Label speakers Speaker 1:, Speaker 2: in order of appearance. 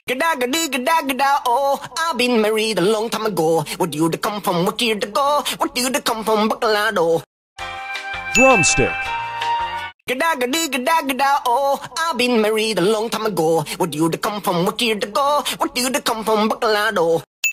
Speaker 1: Gegagedigedagedago, oh, I've been married a long time ago. Where do you come from? What year to go? What do you come from? Bacalado.
Speaker 2: Drumstick.
Speaker 1: Gegagedigedagedago, oh, I've been married a long time ago. Where do you come from? What year to go? What do you come from? Bacalado.